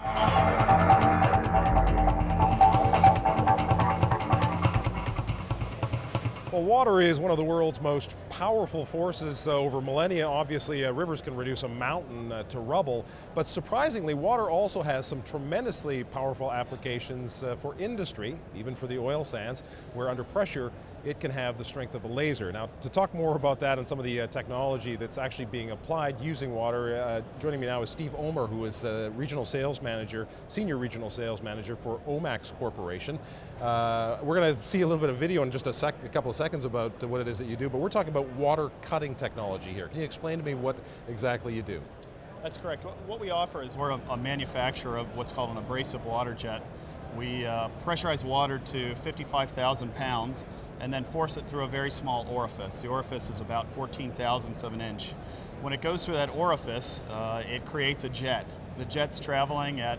Well, water is one of the world's most powerful forces over millennia. Obviously, rivers can reduce a mountain to rubble, but surprisingly, water also has some tremendously powerful applications for industry, even for the oil sands, where under pressure, it can have the strength of a laser. Now, to talk more about that and some of the technology that's actually being applied using water, joining me now is Steve Ulmer, who is regional sales manager, senior regional sales manager for OMAX Corporation. We're going to see a little bit of video in just a couple of seconds about what it is that you do, but we're talking about water cutting technology here. Can you explain to me what exactly you do? That's correct. What we offer is we're a manufacturer of what's called an abrasive waterjet. We pressurize water to 55,000 pounds and then force it through a very small orifice. The orifice is about 14 thousandths of an inch. When it goes through that orifice, it creates a jet. The jet's traveling at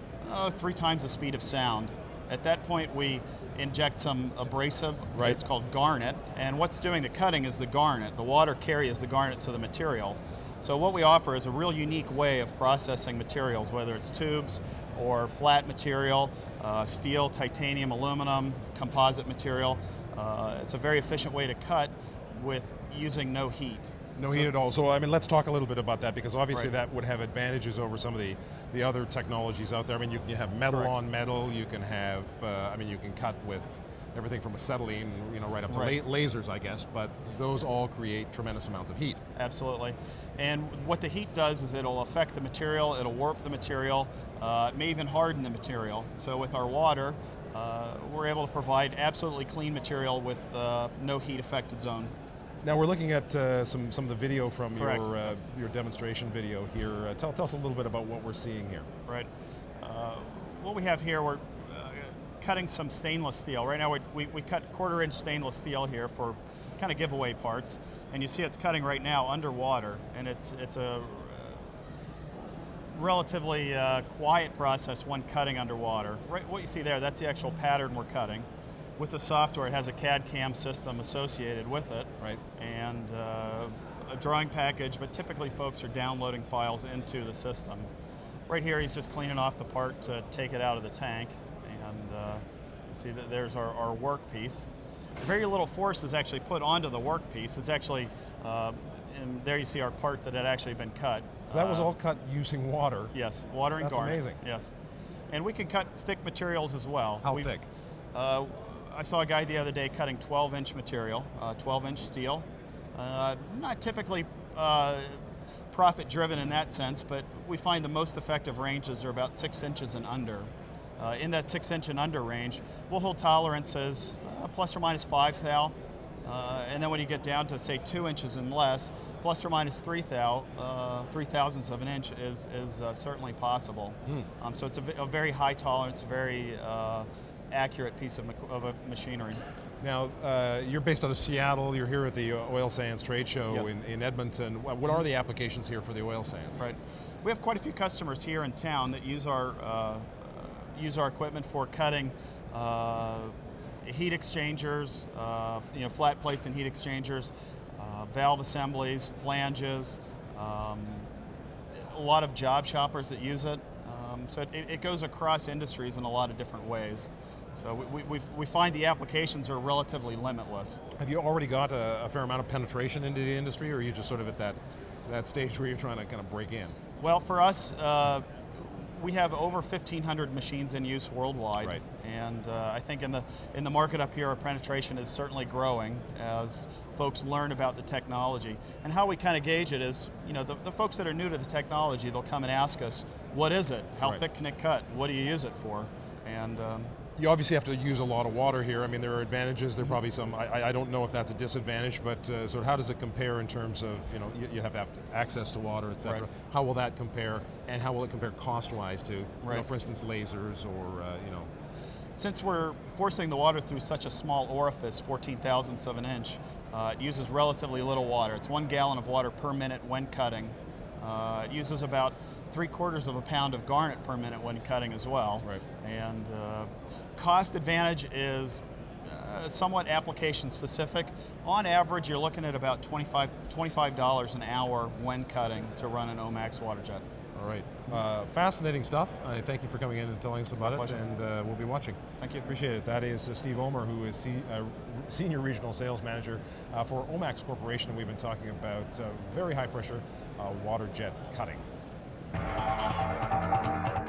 3 times the speed of sound. At that point, we inject some abrasive, right. It's called garnet, and what's doing the cutting is the garnet. The water carries the garnet to the material. So what we offer is a real unique way of processing materials, whether it's tubes or flat material, steel, titanium, aluminum, composite material. It's a very efficient way to cut with using no heat. No heat at all. So, I mean, let's talk a little bit about that, because obviously right. that would have advantages over some of the other technologies out there. I mean, you have metal Correct. on metal, you can have, I mean, you can cut with everything from acetylene, right up to right. lasers, I guess, but those all create tremendous amounts of heat. Absolutely. And what the heat does is it'll affect the material, it'll warp the material, it may even harden the material. So with our water, we're able to provide absolutely clean material with no heat affected zone. Now we're looking at some of the video from Correct. your demonstration video here. Tell us a little bit about what we're seeing here. Right. What we have here, we're cutting some stainless steel. Right now we cut 1/4 inch stainless steel here for kind of giveaway parts, and you see it's cutting right now underwater, and it's a relatively quiet process when cutting underwater. Right, what you see there, that's the actual pattern we're cutting. With the software, it has a CAD/CAM system associated with it, right, and a drawing package, but typically folks are downloading files into the system. Right here, he's just cleaning off the part to take it out of the tank, and you see that there's our work piece. Very little force is actually put onto the work piece. It's actually, and there you see our part that had actually been cut. So that was all cut using water? Yes, water and garnet. That's amazing. Yes. And we can cut thick materials as well. How thick? I saw a guy the other day cutting 12-inch material, 12-inch steel. Not typically profit-driven in that sense, but we find the most effective ranges are about 6 inches and under. In that 6-inch and under range, we'll hold tolerances plus or minus 5 thou, and then when you get down to say 2 inches and less, plus or minus 3 thou, 3 thousandths of an inch is certainly possible. So it's a very high tolerance, very accurate piece of machinery. Now, you're based out of Seattle, you're here at the Oil Sands Tradeshow yes. in Edmonton. What are the applications here for the oil sands? Right. We have quite a few customers here in town that use our equipment for cutting heat exchangers, flat plates and heat exchangers, valve assemblies, flanges, a lot of job shoppers that use it. So it goes across industries in a lot of different ways. So we find the applications are relatively limitless. Have you already got a fair amount of penetration into the industry, or are you just sort of at that stage where you're trying to kind of break in? Well, for us, we have over 1,500 machines in use worldwide, right. And I think in the market up here, our penetration is certainly growing as folks learn about the technology. And how we kind of gauge it is, the folks that are new to the technology, they'll come and ask us, what is it? How right. thick can it cut? What do you use it for? And you obviously have to use a lot of water here. I mean, there are advantages, there are probably some, I don't know if that's a disadvantage, but so how does it compare in terms of, you have to have access to water, et cetera. Right. How will that compare, and how will it compare cost-wise to, right. For instance, lasers or, Since we're forcing the water through such a small orifice, 14 thousandths of an inch, it uses relatively little water. It's 1 gallon of water per minute when cutting. It uses about 3/4 of a pound of garnet per minute when cutting as well. Right. And cost advantage is somewhat application specific. On average, you're looking at about $25 an hour when cutting to run an OMAX Waterjet. All right. Fascinating stuff. I thank you for coming in and telling us about it, and we'll be watching. Thank you. Appreciate it. That is Steve Ulmer, who is Senior Regional Sales Manager for OMAX Corporation. We've been talking about very high pressure water jet cutting.